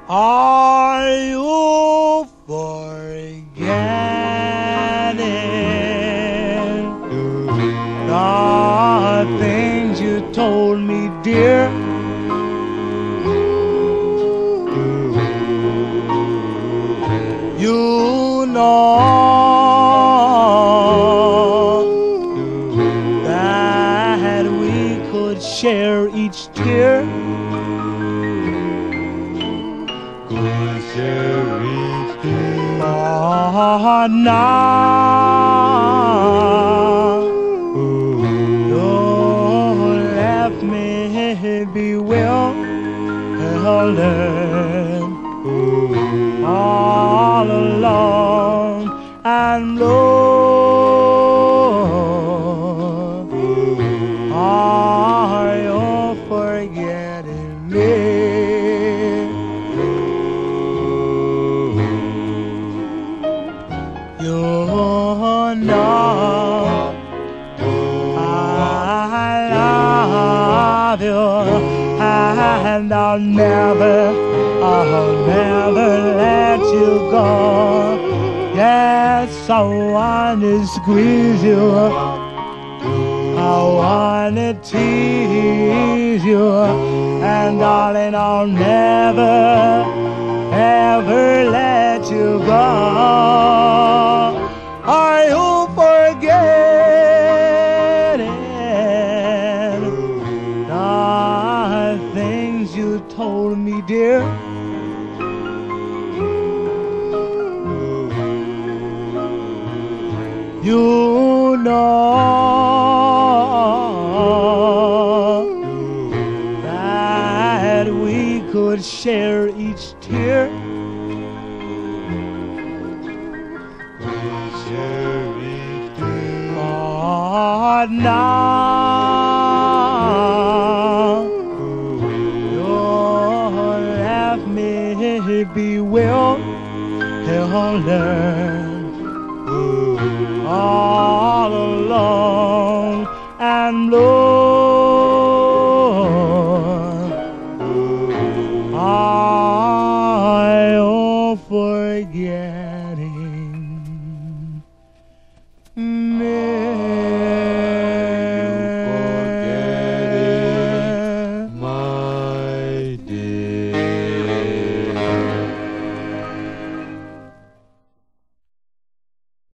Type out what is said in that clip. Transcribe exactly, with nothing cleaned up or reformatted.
Are you forgetting the things you told me, dear? You know that we could share each tear. Could share each tear. Oh, now you left me bewildered, all alone and blue. Are you forgetting me? You know I love you, and I'll never, I'll never let you go. Yes, I wanna squeeze you, I wanna tease you, and darling, I'll never, ever let you go. Are you forgetting the things you told me, dear? You know that we could share each tear. But now you left me bewildered, all alone and blue.